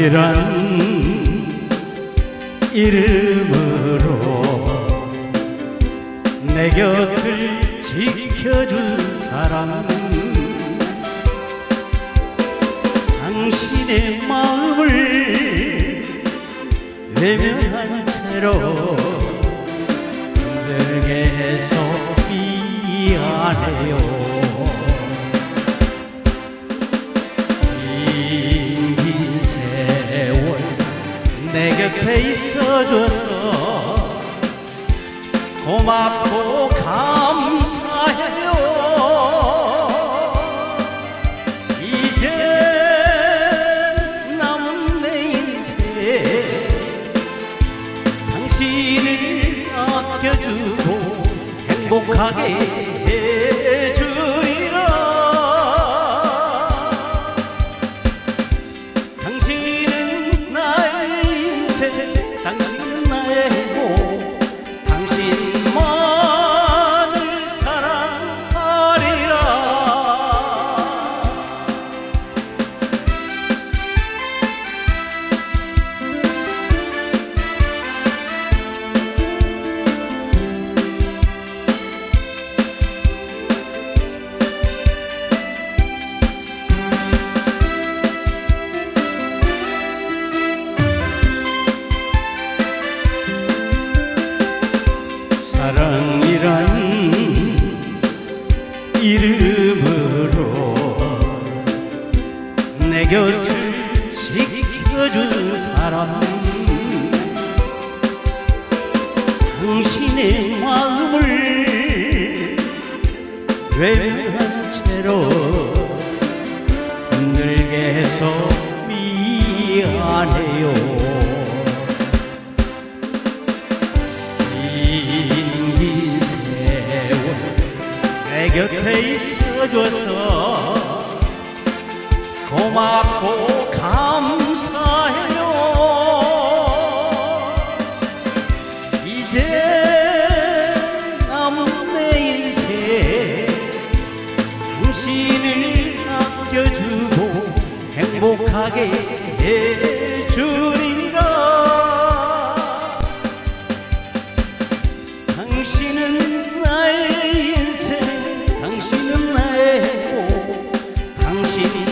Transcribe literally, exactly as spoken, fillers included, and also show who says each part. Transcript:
Speaker 1: 사랑이란 이름으로 내 곁을 지켜준 사람, 당신의 마음을 외면한 채로 힘들게 해서 미안해요. 긴 세월 내 곁에 있어줘서 고맙고 감사해요. 이제 남은 내 인생 당신을 아껴주고 행복하게 해주리라. 당신은 나의 인생, 당신은 나의 행복, 당신만을 사랑하리라. 사랑이란 이름으로 내 곁을 지켜준 사람, 당신의 마음을 외면한 채로 힘들게 해서 미안해요. 내 곁에 있어줘서 고맙고 감사해요. 이제 남은 내 인생 당신을 아껴주고 행복하게 해주리라. 당신은 나의 인생, 당신은 나의 행복, 당신이